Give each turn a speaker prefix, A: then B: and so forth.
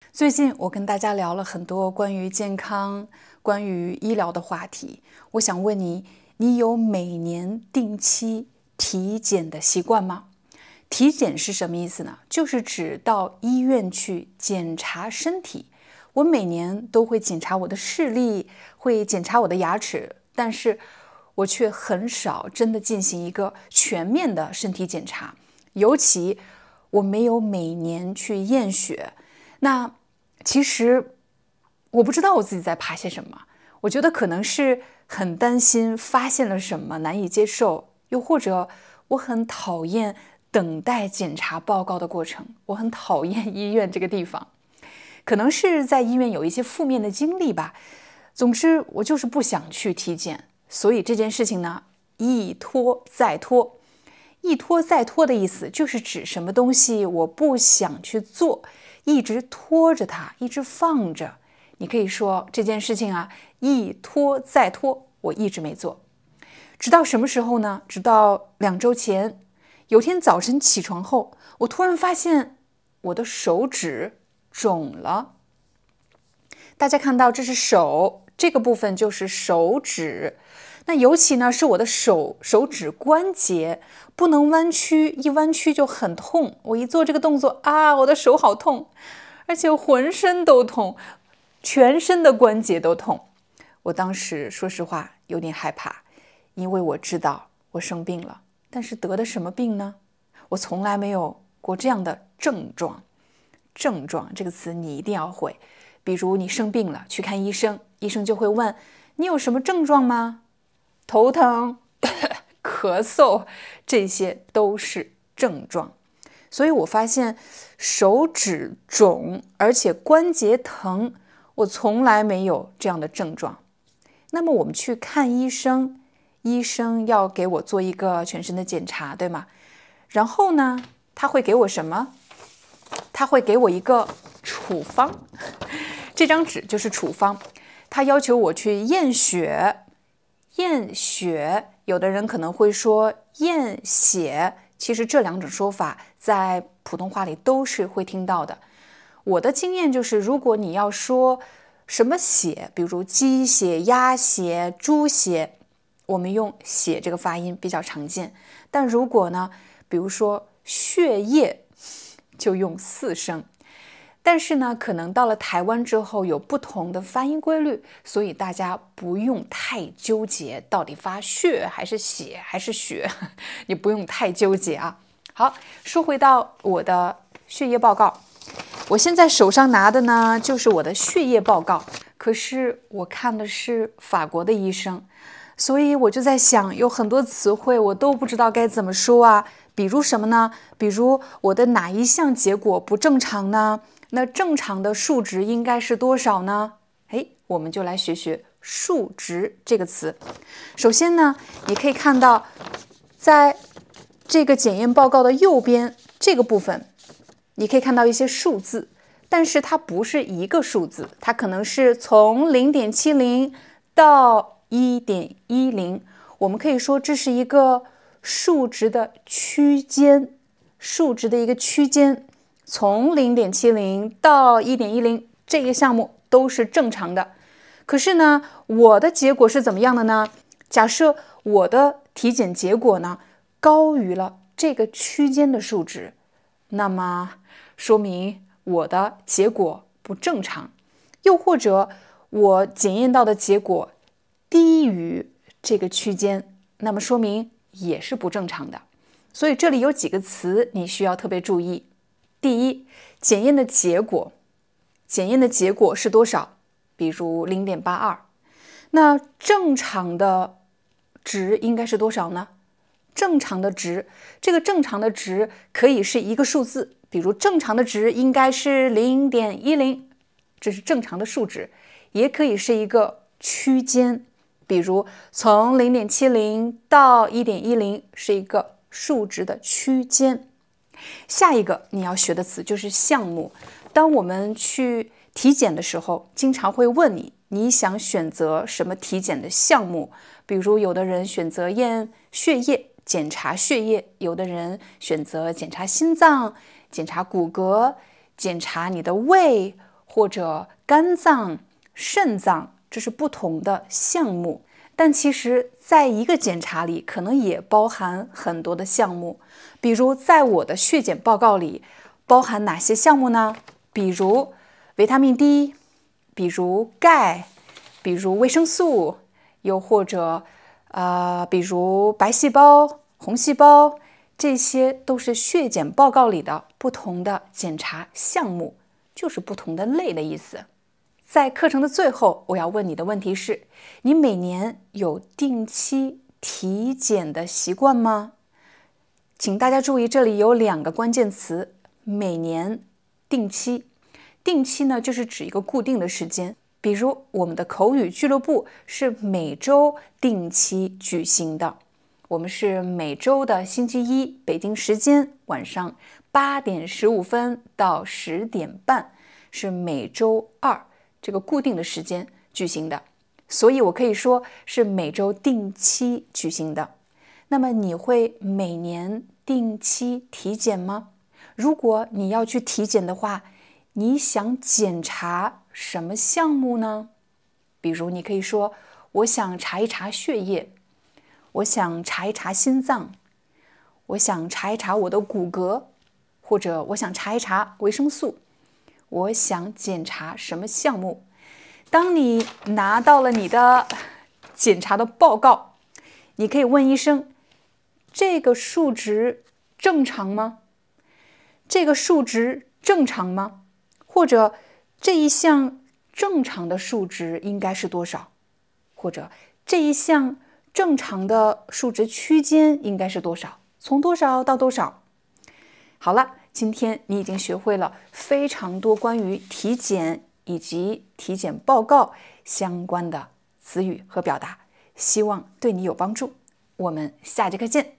A: 最近我跟大家聊了很多关于健康、关于医疗的话题。我想问你，你有每年定期体检的习惯吗？体检是什么意思呢？就是指到医院去检查身体。我每年都会检查我的视力，会检查我的牙齿，但是我却很少真的进行一个全面的身体检查。尤其我没有每年去验血。那其实我不知道我自己在怕些什么，我觉得可能是很担心发现了什么难以接受，又或者我很讨厌等待检查报告的过程，我很讨厌医院这个地方，可能是在医院有一些负面的经历吧。总之，我就是不想去体检，所以这件事情呢，一拖再拖。一拖再拖的意思就是指什么东西我不想去做，一直拖着它，一直放着。你可以说这件事情啊，一拖再拖，我一直没做。直到什么时候呢？直到2周前，有天早晨起床后，我突然发现我的手指肿了。大家看到这是手，这个部分就是手指。那尤其呢是我的手指关节不能弯曲，一弯曲就很痛。我一做这个动作啊，我的手好痛，而且浑身都痛，全身的关节都痛。我当时说实话有点害怕，因为我知道我生病了，但是得的什么病呢？我从来没有过这样的症状。症状这个词你一定要会。比如你生病了，去看医生，医生就会问你有什么症状吗？头疼、咳嗽，这些都是症状。所以我发现手指肿，而且关节疼，我从来没有这样的症状。那么我们去看医生，医生要给我做一个全身的检查，对吗？然后呢，他会给我什么？他会给我一个处方，这张纸就是处方。他要求我去验血，验血，有的人可能会说验血，其实这两种说法在普通话里都是会听到的。我的经验就是，如果你要说什么血，比如鸡血、鸭血、猪血，我们用血这个发音比较常见。但如果呢，比如说血液，就用4声。但是呢，可能到了台湾之后有不同的发音规律，所以大家不用太纠结到底发血还是血还是血，你不用太纠结啊。好，说回到我的血液报告，我现在手上拿的呢就是我的血液报告，可是我看的是法国的医生，所以我就在想，有很多词汇我都不知道该怎么说啊。比如什么呢？比如我的哪一项结果不正常呢？那正常的数值应该是多少呢？我们就来学学数值这个词。首先呢，你可以看到，在这个检验报告的右边这个部分，你可以看到一些数字，但是它不是一个数字，它可能是从0.70到1.10。我们可以说这是一个数值的区间，数值的一个区间，从0.70到1.10，这个项目都是正常的。可是呢，我的结果是怎么样的呢？假设我的体检结果呢高于了这个区间的数值，那么说明我的结果不正常。又或者我检验到的结果低于这个区间，那么说明也是不正常的。所以这里有几个词你需要特别注意。第一，检验的结果，检验的结果是多少？比如0.82。那正常的值应该是多少呢？正常的值，这个正常的值可以是一个数字，比如正常的值应该是0.10，这是正常的数值，也可以是一个区间，比如从0.70到1.10是一个数值的区间。下一个你要学的词就是项目。当我们去体检的时候，经常会问你，你想选择什么体检的项目？比如有的人选择验血液，检查血液；有的人选择检查心脏、检查骨骼、检查你的胃， 或者肝脏、肾脏，这是不同的项目。但其实在一个检查里可能也包含很多的项目，比如在我的血检报告里包含哪些项目呢？比如维他命 D， 比如钙，比如维生素，又或者比如白细胞、红细胞，这些都是血检报告里的不同的检查项目，就是不同的类的意思。在课程的最后，我要问你的问题是：你每年有定期体检的习惯吗？请大家注意，这里有2个关键词：每年、定期。定期呢，就是指一个固定的时间，比如我们的口语俱乐部是每周定期举行的，我们是每周的星期一，北京时间晚上8点15分到10点半，是每周2。这个固定的时间举行的，所以我可以说是每周定期举行的。那么你会每年定期体检吗？如果你要去体检的话，你想检查什么项目呢？比如你可以说，我想查一查血液，我想查一查心脏，我想查一查我的骨骼，或者我想查一查维生素。我想检查什么项目？当你拿到了你的检查的报告，你可以问医生：这个数值正常吗？这个数值正常吗？或者这一项正常的数值应该是多少？或者这一项正常的数值区间应该是多少？从多少到多少？好了，今天你已经学会了非常多关于体检以及体检报告相关的词语和表达，希望对你有帮助。我们下节课见。